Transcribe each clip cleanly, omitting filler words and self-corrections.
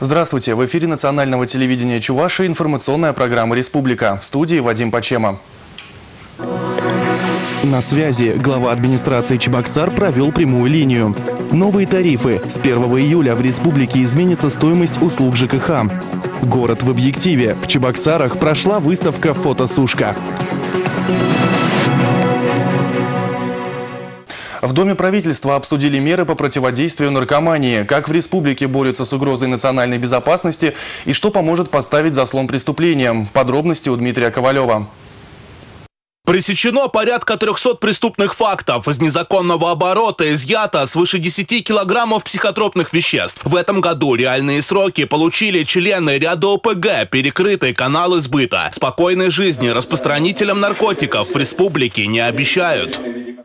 Здравствуйте! В эфире национального телевидения Чувашии информационная программа «Республика». В студии Вадим Почема. На связи глава администрации Чебоксар провел прямую линию. Новые тарифы. С 1 июля в республике изменится стоимость услуг ЖКХ. Город в объективе. В Чебоксарах прошла выставка «Фотосушка». В Доме правительства обсудили меры по противодействию наркомании, как в республике борются с угрозой национальной безопасности и что поможет поставить заслон преступлениям. Подробности у Дмитрия Ковалева. Пресечено порядка 300 преступных фактов. Из незаконного оборота изъято свыше 10 килограммов психотропных веществ. В этом году реальные сроки получили члены ряда ОПГ, перекрытые каналы сбыта. Спокойной жизни распространителям наркотиков в республике не обещают.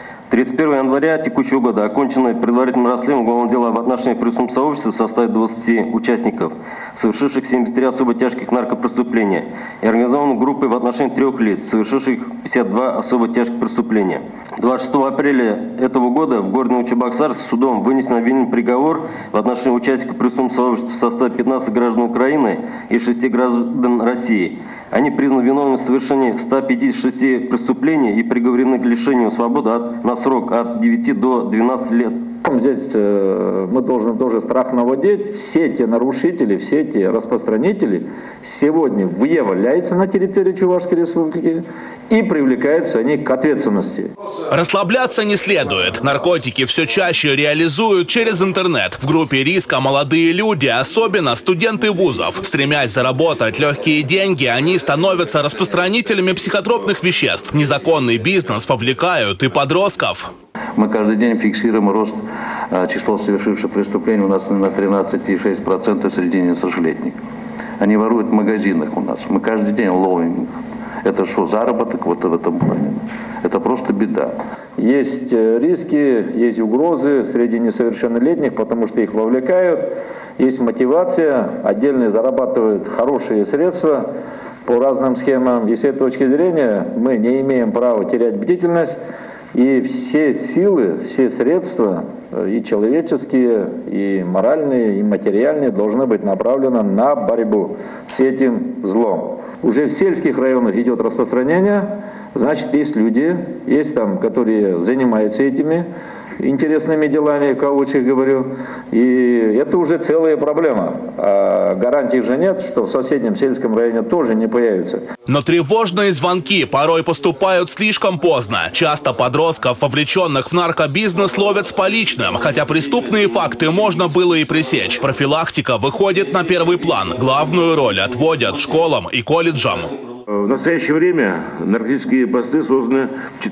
31 января текущего года окончено предварительное расследование уголовного дела в отношении преступного сообщества в составе 20 участников, совершивших 73 особо тяжких наркопреступления, и организованной группой в отношении 3 лиц, совершивших 52 особо тяжких преступления. 26 апреля этого года в городе Новочебоксарск судом вынесен обвинительный приговор в отношении участников преступного сообщества в составе 15 граждан Украины и 6 граждан России. Они признаны виновными в совершении 156 преступлений и приговорены к лишению свободы на срок от 9 до 12 лет. Здесь мы должны тоже страх наводить. Все эти нарушители, все эти распространители сегодня выявляются на территории Чувашской республики и привлекаются они к ответственности. Расслабляться не следует. Наркотики все чаще реализуют через интернет. В группе риска молодые люди, особенно студенты вузов. Стремясь заработать легкие деньги, они становятся распространителями психотропных веществ. Незаконный бизнес вовлекают и подростков. Мы каждый день фиксируем рост числа совершивших преступлений у нас на 13,6% среди несовершеннолетних. Они воруют в магазинах у нас. Мы каждый день ловим их. Это что, заработок вот в этом плане? Это просто беда. Есть риски, есть угрозы среди несовершеннолетних, потому что их вовлекают. Есть мотивация, отдельные зарабатывают хорошие средства по разным схемам. И с этой точки зрения мы не имеем права терять бдительность. И все силы, все средства, и человеческие, и моральные, и материальные, должны быть направлены на борьбу с этим злом. Уже в сельских районах идет распространение, значит, есть люди, есть там, которые занимаются этими интересными делами, кавычках говорю, и это уже целая проблема. А гарантий же нет, что в соседнем сельском районе тоже не появится. Но тревожные звонки порой поступают слишком поздно. Часто подростков, вовлеченных в наркобизнес, ловят с поличным, хотя преступные факты можно было и пресечь. Профилактика выходит на первый план. Главную роль отводят школам и колледжам. В настоящее время наркотические посты созданы в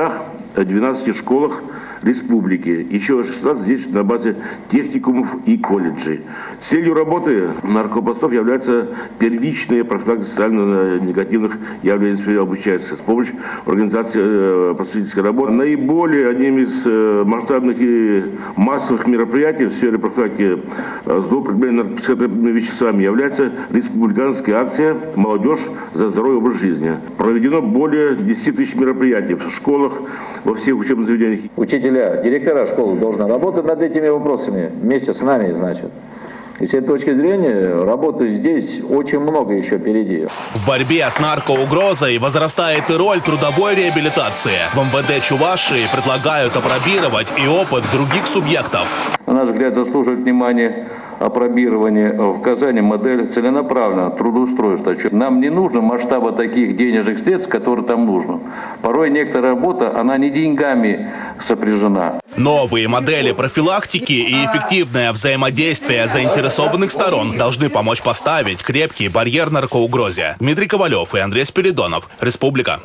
412 школах республики. Еще 16 действуют на базе техникумов и колледжей. Целью работы наркопостов является первичная профилактика социально-негативных явлений в сфере обучения с помощью организации просветительской работы. Наиболее одним из масштабных и массовых мероприятий в сфере профилактики злоупотребления наркотическими веществами является республиканская акция «Молодежь за здоровый образ жизни». Проведено более 10 тысяч мероприятий в школах, во всех учебных заведениях. Учителя, директора школы должны работать над этими вопросами вместе с нами, значит. И с этой точки зрения работы здесь очень много еще впереди. В борьбе с наркоугрозой возрастает и роль трудовой реабилитации. В МВД Чувашии предлагают апробировать и опыт других субъектов. На наш взгляд, заслуживает внимания апробирование в Казани модель целенаправленного трудоустройства. Нам не нужно масштаба таких денежных средств, которые там нужно. Порой некоторая работа, она не деньгами сопряжена. Новые модели профилактики и эффективное взаимодействие заинтересованных сторон должны помочь поставить крепкий барьер наркоугрозе. Дмитрий Ковалев и Андрей Спиридонов. Республика.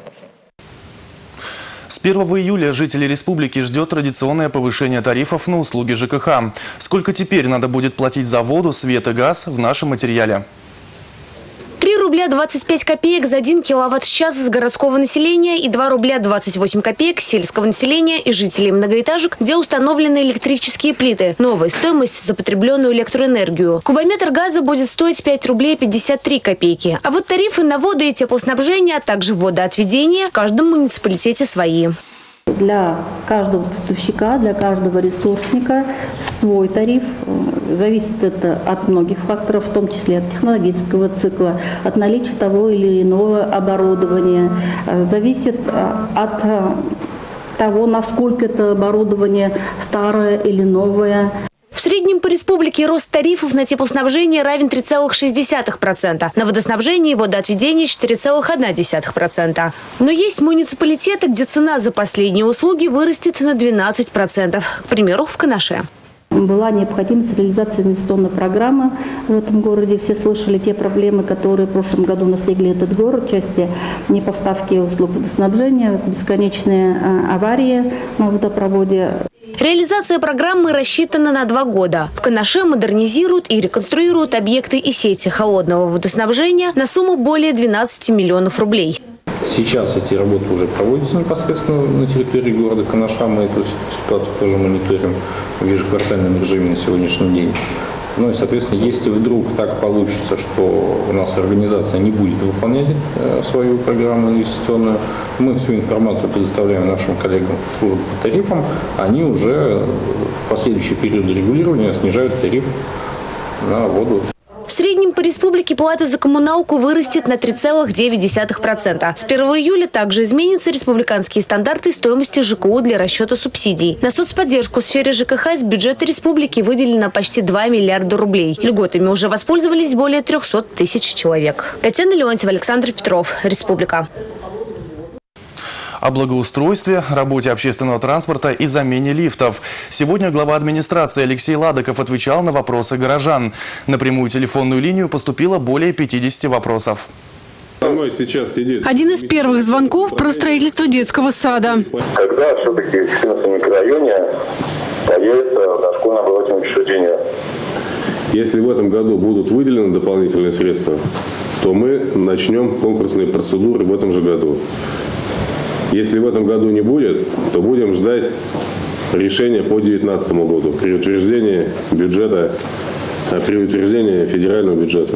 С 1 июля жителей республики ждет традиционное повышение тарифов на услуги ЖКХ. Сколько теперь надо будет платить за воду, свет и газ, в нашем материале. 3 рубля 25 копеек за 1 киловатт-час с городского населения и 2 рубля 28 копеек сельского населения и жителей многоэтажек, где установлены электрические плиты. Новая стоимость за потребленную электроэнергию. Кубометр газа будет стоить 5 рублей 53 копейки. А вот тарифы на воду и теплоснабжение, а также водоотведение в каждом муниципалитете свои. Для каждого поставщика, для каждого ресурсника свой тариф. Зависит это от многих факторов, в том числе от технологического цикла, от наличия того или иного оборудования. Зависит от того, насколько это оборудование старое или новое. В среднем по республике рост тарифов на теплоснабжение равен 3,6%, на водоснабжение и водоотведение 4,1%. Но есть муниципалитеты, где цена за последние услуги вырастет на 12%, к примеру, в Канаше. Была необходимость реализации инвестиционной программы в этом городе. Все слышали те проблемы, которые в прошлом году настигли этот город в части непоставки услуг водоснабжения, бесконечные аварии на водопроводе. Реализация программы рассчитана на 2 года. В Канаше модернизируют и реконструируют объекты и сети холодного водоснабжения на сумму более 12 миллионов рублей. Сейчас эти работы уже проводятся непосредственно на территории города Канаша. Мы эту ситуацию тоже мониторим в ежеквартальном режиме на сегодняшний день. Ну и, соответственно, если вдруг так получится, что у нас организация не будет выполнять свою программу инвестиционную, мы всю информацию предоставляем нашим коллегам в службу по тарифам, они уже в последующие периоды регулирования снижают тариф на воду. В среднем по республике плата за коммуналку вырастет на 3,9%. С 1 июля также изменятся республиканские стандарты стоимости ЖКУ для расчета субсидий. На соцподдержку в сфере ЖКХ из бюджета республики выделено почти 2 миллиарда рублей. Льготами уже воспользовались более 300 тысяч человек. Татьяна Леонтьева, Александр Петров. Республика. О благоустройстве, работе общественного транспорта и замене лифтов. Сегодня глава администрации Алексей Ладыков отвечал на вопросы горожан. На прямую телефонную линию поступило более 50 вопросов. Один из первых звонков про строительство детского сада. Когда все-таки в 14 микрорайоне появится дошкольное образовательное учреждение? Если в этом году будут выделены дополнительные средства, то мы начнем конкурсные процедуры в этом же году. Если в этом году не будет, то будем ждать решения по 2019 году при утверждении бюджета, при утверждении федерального бюджета.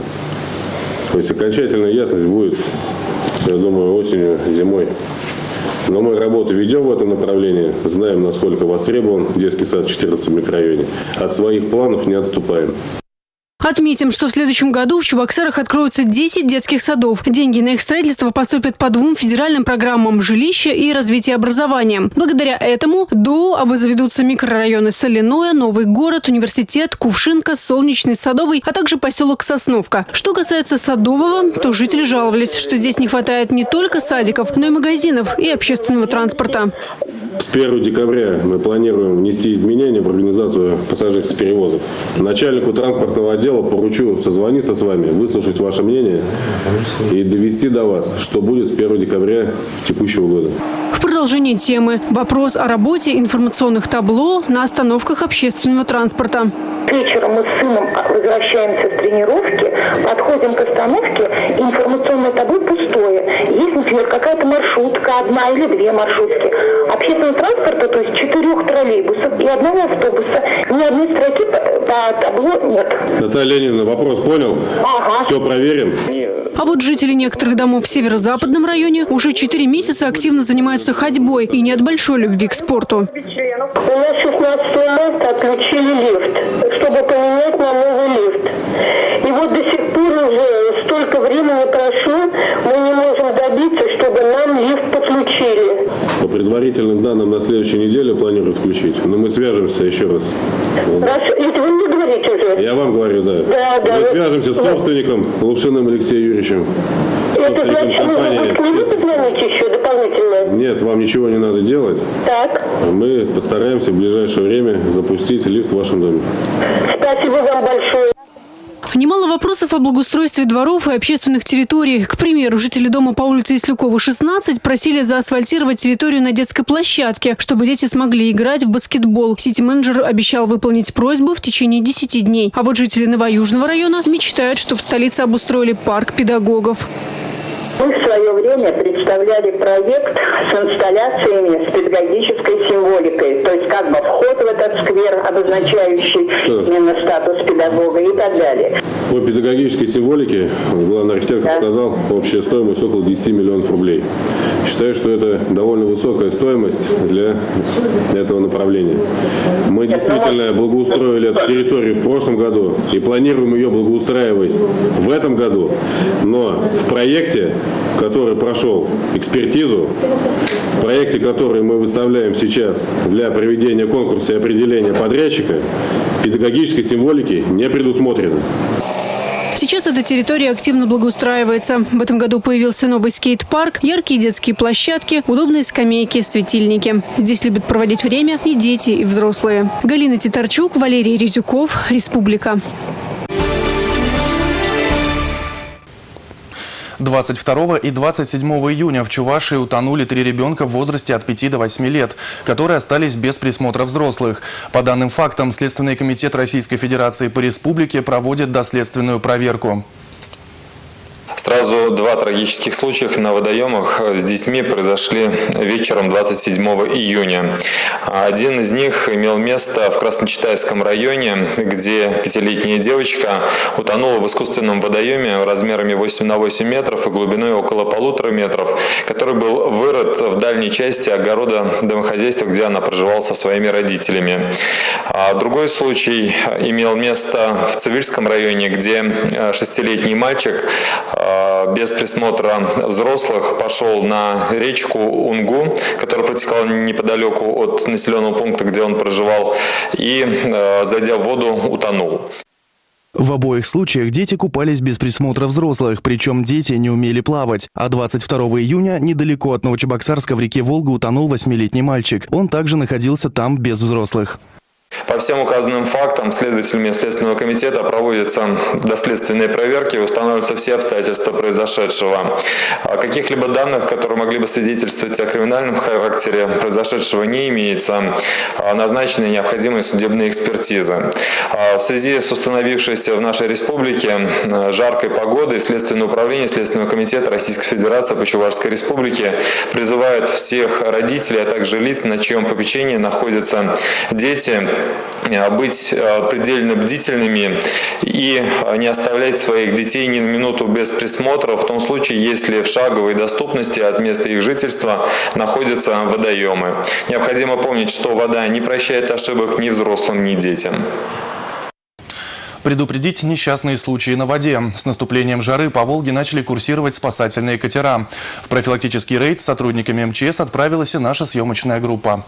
То есть окончательная ясность будет, я думаю, осенью, зимой. Но мы работу ведем в этом направлении, знаем, насколько востребован детский сад в 14 микрорайоне. От своих планов не отступаем. Отметим, что в следующем году в Чебоксарах откроются 10 детских садов. Деньги на их строительство поступят по 2 федеральным программам «Жилище» и «Развитие образования». Благодаря этому ДОУ обзаведутся микрорайоны Соляное, Новый город, Университет, Кувшинка, Солнечный, Садовый, а также поселок Сосновка. Что касается Садового, то жители жаловались, что здесь не хватает не только садиков, но и магазинов и общественного транспорта. С 1 декабря мы планируем внести изменения в организацию пассажирских перевозов. Начальнику транспортного отдела поручу созвониться с вами, выслушать ваше мнение и довести до вас, что будет с 1 декабря текущего года. В продолжение темы вопрос о работе информационных табло на остановках общественного транспорта. Вечером мы с сыном возвращаемся с тренировки, подходим к остановке, информационное табло пустое. Есть, например, какая-то маршрутка, 1 или 2 маршрутки. Общественного транспорта, то есть 4 троллейбусов и 1 автобуса. Ни одной строки по табло нет. Наталья Ленина, вопрос понял? Ага. Все проверим. А вот жители некоторых домов в северо-западном районе уже 4 месяца активно занимаются ходьбой и не от большой любви к спорту. У нас 16 марта отключили лифт, чтобы поменять на новый лифт. И вот до сих пор уже столько времени прошло, мы не можем добиться, чтобы нам лифт подключили. По предварительным данным, на следующей неделе планируют включить. Но мы свяжемся еще раз. Это вы мне говорите уже? Я вам говорю, да. Мы свяжемся с собственником Лапшиным Алексеем Юрьевичем. Это значит, нужно позвонить еще дополнительно? Нет, вам ничего не надо делать. Так. Мы постараемся в ближайшее время запустить лифт в вашем доме. Спасибо вам большое. Немало вопросов о благоустройстве дворов и общественных территорий. К примеру, жители дома по улице Ислюкова, 16, просили заасфальтировать территорию на детской площадке, чтобы дети смогли играть в баскетбол. Сити-менеджер обещал выполнить просьбу в течение 10 дней. А вот жители Новоюжного района мечтают, чтобы в столице обустроили парк педагогов. Мы в свое время представляли проект с инсталляциями с педагогической символикой. То есть как бы вход в этот сквер, обозначающий именно статус педагога и так далее. По педагогической символике главный архитектор сказал, общая стоимость около 10 миллионов рублей. Считаю, что это довольно высокая стоимость для этого направления. Мы действительно благоустроили эту территорию в прошлом году и планируем ее благоустраивать в этом году. Но в проекте, который прошел экспертизу, в проекте, который мы выставляем сейчас для проведения конкурса и определения подрядчика, педагогической символики не предусмотрено. Сейчас эта территория активно благоустраивается. В этом году появился новый скейт-парк, яркие детские площадки, удобные скамейки, светильники. Здесь любят проводить время и дети, и взрослые. Галина Титарчук, Валерий Резюков, Республика. 22 и 27 июня в Чувашии утонули 3 ребенка в возрасте от 5 до 8 лет, которые остались без присмотра взрослых. По данным фактам, Следственный комитет Российской Федерации по республике проводит доследственную проверку. Сразу 2 трагических случая на водоемах с детьми произошли вечером 27 июня. Один из них имел место в Красночитайском районе, где 5-летняя девочка утонула в искусственном водоеме размерами 8 на 8 метров и глубиной около 1,5 метров, который был вырыт в дальней части огорода домохозяйства, где она проживала со своими родителями. Другой случай имел место в Цивильском районе, где 6-летний мальчик без присмотра взрослых пошел на речку Унгу, которая протекала неподалеку от населенного пункта, где он проживал, и, зайдя в воду, утонул. В обоих случаях дети купались без присмотра взрослых, причем дети не умели плавать. А 22 июня недалеко от Новочебоксарска в реке Волга утонул 8-летний мальчик. Он также находился там без взрослых. По всем указанным фактам следователями Следственного комитета проводятся доследственные проверки и устанавливаются все обстоятельства произошедшего. Каких-либо данных, которые могли бы свидетельствовать о криминальном характере произошедшего, не имеется. Назначены необходимые судебные экспертизы. В связи с установившейся в нашей республике жаркой погодой Следственное управление Следственного комитета Российской Федерации по Чувашской республике призывает всех родителей, а также лиц, на чьем попечении находятся дети, быть предельно бдительными и не оставлять своих детей ни на минуту без присмотра в том случае, если в шаговой доступности от места их жительства находятся водоемы. Необходимо помнить, что вода не прощает ошибок ни взрослым, ни детям. Предупредить несчастные случаи на воде. С наступлением жары по Волге начали курсировать спасательные катера. В профилактический рейд с сотрудниками МЧС отправилась и наша съемочная группа.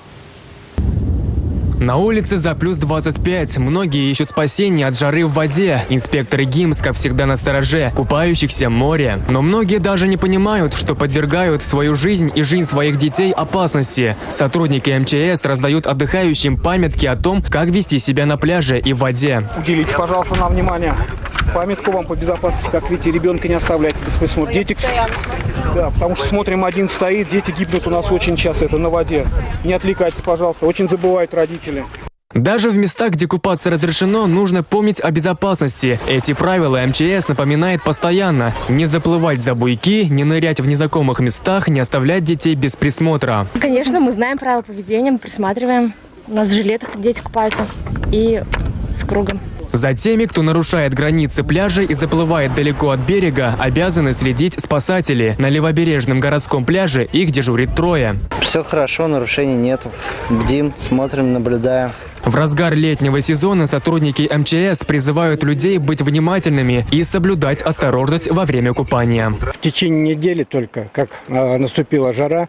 На улице за плюс 25. Многие ищут спасения от жары в воде. Инспекторы ГИМС, как всегда, на стороже. Купающихся море. Но многие даже не понимают, что подвергают свою жизнь и жизнь своих детей опасности. Сотрудники МЧС раздают отдыхающим памятки о том, как вести себя на пляже и в воде. Уделите, пожалуйста, нам внимание. Памятку вам по безопасности, как видите, ребенка не оставляйте без присмотра. Дети, да, потому что смотрим, один стоит, дети гибнут у нас очень часто, это на воде. Не отвлекайтесь, пожалуйста, очень забывают родители. Даже в местах, где купаться разрешено, нужно помнить о безопасности. Эти правила МЧС напоминает постоянно. Не заплывать за буйки, не нырять в незнакомых местах, не оставлять детей без присмотра. Конечно, мы знаем правила поведения, мы присматриваем. У нас в жилетах дети купаются и с кругом. За теми, кто нарушает границы пляжа и заплывает далеко от берега, обязаны следить спасатели. На левобережном городском пляже их дежурит 3. Все хорошо, нарушений нету. Бдим, смотрим, наблюдаем. В разгар летнего сезона сотрудники МЧС призывают людей быть внимательными и соблюдать осторожность во время купания. В течение недели только, как наступила жара,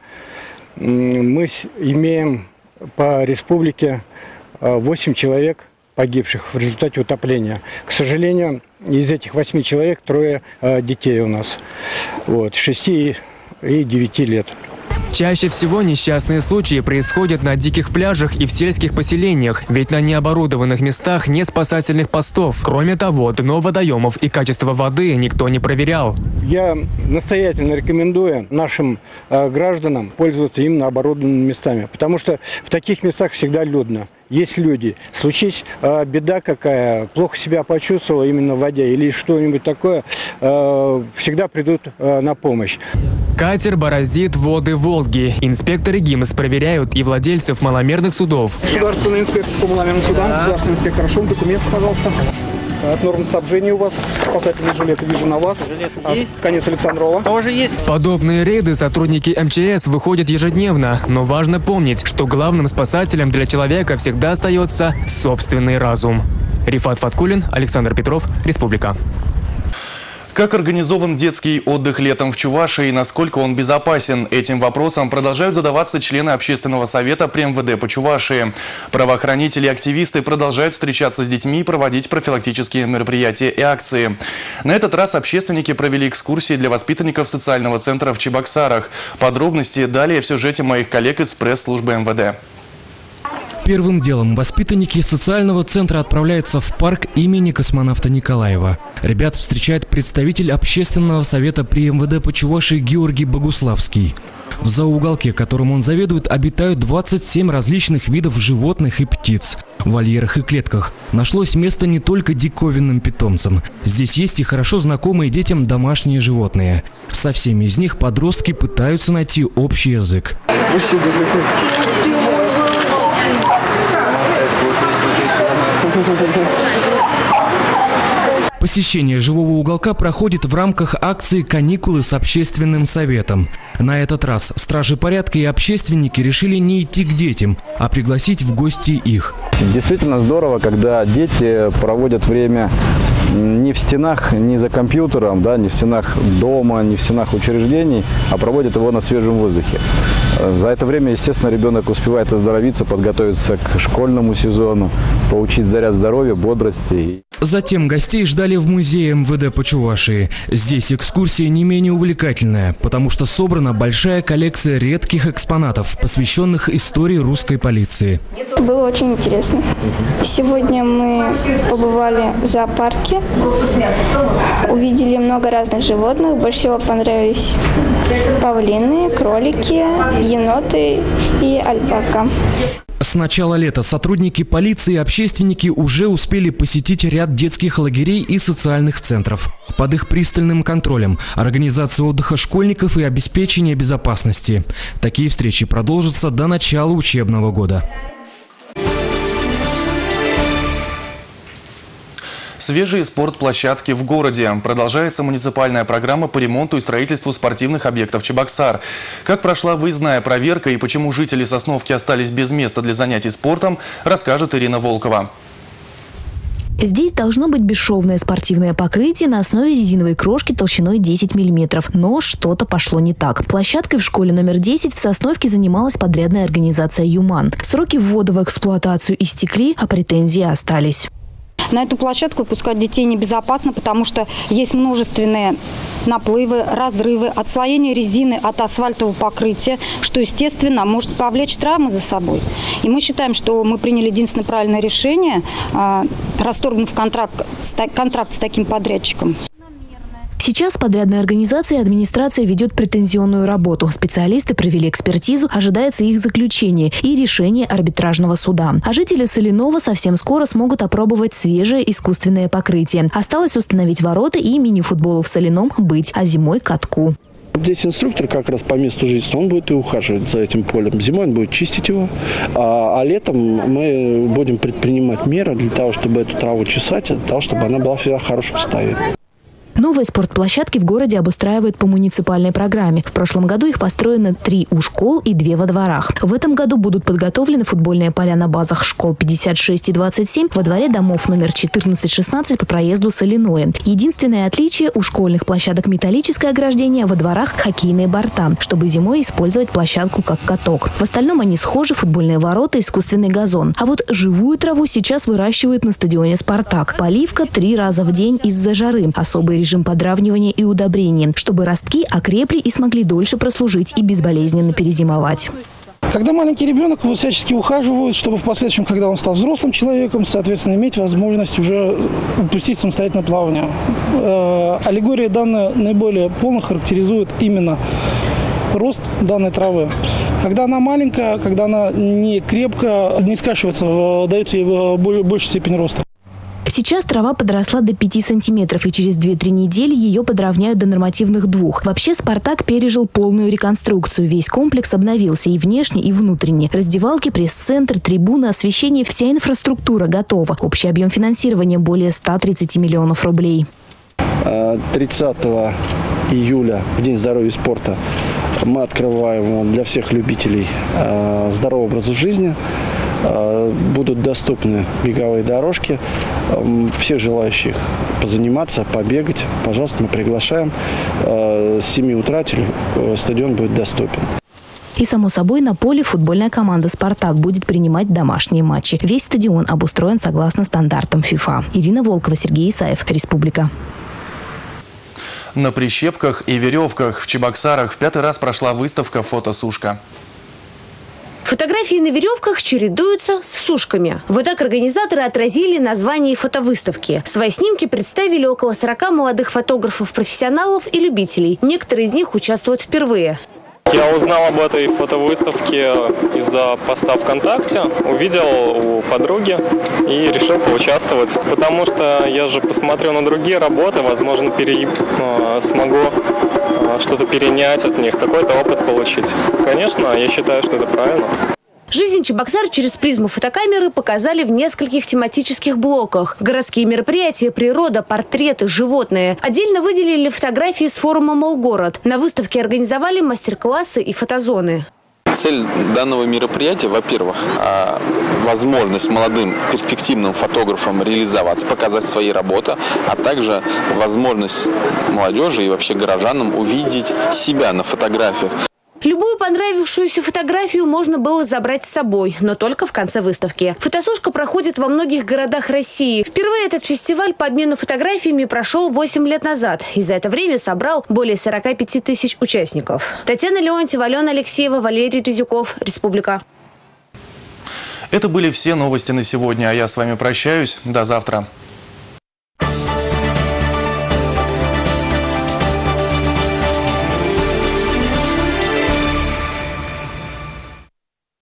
мы имеем по республике 8 человек погибших в результате утопления. К сожалению, из этих 8 человек 3 детей у нас. 6 и 9 лет. Чаще всего несчастные случаи происходят на диких пляжах и в сельских поселениях, ведь на необорудованных местах нет спасательных постов. Кроме того, дно водоемов и качество воды никто не проверял. Я настоятельно рекомендую нашим гражданам пользоваться именно оборудованными местами, потому что в таких местах всегда людно. Есть люди. Случись беда какая, плохо себя почувствовал именно в воде или что-нибудь такое, всегда придут на помощь. Катер бороздит воды Волги. Инспекторы ГИМС проверяют и владельцев маломерных судов. Государственная инспекция по маломерным судам, государственный инспектор Шум, документы, пожалуйста. Так, норма снабжения у вас, спасательный жилет, вижу на вас. Конец Александрова. Тоже есть. Подобные рейды сотрудники МЧС выходят ежедневно, но важно помнить, что главным спасателем для человека всегда остается собственный разум. Рифат Фаткулин, Александр Петров, Республика. Как организован детский отдых летом в Чувашии и насколько он безопасен? Этим вопросом продолжают задаваться члены Общественного совета при МВД по Чувашии. Правоохранители и активисты продолжают встречаться с детьми и проводить профилактические мероприятия и акции. На этот раз общественники провели экскурсии для воспитанников социального центра в Чебоксарах. Подробности далее в сюжете моих коллег из пресс-службы МВД. Первым делом воспитанники социального центра отправляются в парк имени космонавта Николаева. Ребят встречает представитель Общественного совета при МВД по Чувашии Георгий Богуславский. В зооуголке, которым он заведует, обитают 27 различных видов животных и птиц. В вольерах и клетках нашлось место не только диковинным питомцам. Здесь есть и хорошо знакомые детям домашние животные. Со всеми из них подростки пытаются найти общий язык. Посещение живого уголка проходит в рамках акции «Каникулы с общественным советом». На этот раз стражи порядка и общественники решили не идти к детям, а пригласить в гости их. Действительно здорово, когда дети проводят время не в стенах, не за компьютером, да, не в стенах дома, не в стенах учреждений, а проводят его на свежем воздухе. За это время, естественно, ребенок успевает оздоровиться, подготовиться к школьному сезону, получить заряд здоровья, бодрости. Затем гостей ждали в музее МВД по Чувашии. Здесь экскурсия не менее увлекательная, потому что собрана большая коллекция редких экспонатов, посвященных истории русской полиции. Было очень интересно. Сегодня мы побывали в зоопарке, увидели много разных животных. Больше всего понравились павлины, кролики, еноты и альпака. С начала лета сотрудники полиции и общественники уже успели посетить ряд детских лагерей и социальных центров. Под их пристальным контролем организация отдыха школьников и обеспечение безопасности. Такие встречи продолжатся до начала учебного года. Свежие спортплощадки в городе. Продолжается муниципальная программа по ремонту и строительству спортивных объектов Чебоксар. Как прошла выездная проверка и почему жители Сосновки остались без места для занятий спортом, расскажет Ирина Волкова. Здесь должно быть бесшовное спортивное покрытие на основе резиновой крошки толщиной 10 мм. Но что-то пошло не так. Площадкой в школе номер 10 в Сосновке занималась подрядная организация «Юман». Сроки ввода в эксплуатацию истекли, а претензии остались. На эту площадку выпускать детей небезопасно, потому что есть множественные наплывы, разрывы, отслоение резины от асфальтового покрытия, что, естественно, может повлечь травмы за собой. И мы считаем, что мы приняли единственное правильное решение, расторгнув контракт с таким подрядчиком. Сейчас подрядная организация и администрация ведет претензионную работу. Специалисты провели экспертизу, ожидается их заключение и решение арбитражного суда. А жители Соленова совсем скоро смогут опробовать свежее искусственное покрытие. Осталось установить ворота и мини-футболу в Соленом быть, а зимой катку. Здесь инструктор как раз по месту жительства, он будет и ухаживать за этим полем. Зимой он будет чистить его, а летом мы будем предпринимать меры для того, чтобы эту траву чесать, для того, чтобы она была всегда в хорошем состоянии. Новые спортплощадки в городе обустраивают по муниципальной программе. В прошлом году их построено 3 у школ и 2 во дворах. В этом году будут подготовлены футбольные поля на базах школ 56 и 27, во дворе домов номер 14-16 по проезду Соленое. Единственное отличие – у школьных площадок металлическое ограждение, во дворах хоккейные борта, чтобы зимой использовать площадку как каток. В остальном они схожи: футбольные ворота, искусственный газон. А вот живую траву сейчас выращивают на стадионе «Спартак». Поливка 3 раза в день из-за жары. Особый режим подравнивания и удобрения, чтобы ростки окрепли и смогли дольше прослужить и безболезненно перезимовать. Когда маленький ребенок, его всячески ухаживают, чтобы в последующем, когда он стал взрослым человеком, соответственно, иметь возможность уже упустить самостоятельное плавание. Аллегория данная наиболее полно характеризует именно рост данной травы. Когда она маленькая, когда она не крепкая, не скашивается, дает ей большую степень роста. Сейчас трава подросла до 5 сантиметров, и через 2-3 недели ее подровняют до нормативных 2. Вообще «Спартак» пережил полную реконструкцию. Весь комплекс обновился и внешне, и внутренне. Раздевалки, пресс-центр, трибуны, освещение – вся инфраструктура готова. Общий объем финансирования более 130 миллионов рублей. 30 июля, в День здоровья и спорта, мы открываем для всех любителей здорового образа жизни. Будут доступны беговые дорожки. Всех желающих позаниматься, побегать, пожалуйста, мы приглашаем. С 7 утра стадион будет доступен. И, само собой, на поле футбольная команда «Спартак» будет принимать домашние матчи. Весь стадион обустроен согласно стандартам ФИФА. Ирина Волкова, Сергей Исаев, Республика. На прищепках и веревках в Чебоксарах в 5-й раз прошла выставка «Фотосушка». Фотографии на веревках чередуются с сушками. Вот так организаторы отразили название фотовыставки. Свои снимки представили около 40 молодых фотографов-профессионалов и любителей. Некоторые из них участвуют впервые. Я узнал об этой фотовыставке из-за поста ВКонтакте, увидел у подруги и решил поучаствовать. Потому что я же посмотрю на другие работы, возможно, смогу что-то перенять от них, какой-то опыт получить. Конечно, я считаю, что это правильно. Жизнь Чебоксар через призму фотокамеры показали в нескольких тематических блоках. Городские мероприятия, природа, портреты, животные. Отдельно выделили фотографии с форума «Молгород». На выставке организовали мастер-классы и фотозоны. Цель данного мероприятия, во-первых, возможность молодым перспективным фотографам реализоваться, показать свои работы, а также возможность молодежи и вообще горожанам увидеть себя на фотографиях. Любую понравившуюся фотографию можно было забрать с собой, но только в конце выставки. Фотосушка проходит во многих городах России. Впервые этот фестиваль по обмену фотографиями прошел 8 лет назад. И за это время собрал более 45 тысяч участников. Татьяна Леонтьева, Алена Алексеева, Валерий Резюков, Республика. Это были все новости на сегодня, а я с вами прощаюсь. До завтра.